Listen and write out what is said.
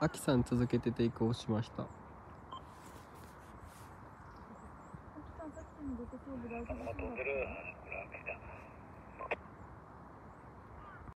あきさん続けてテイクオフしました。 あきさんさっきの出てそうで大丈夫そうだった。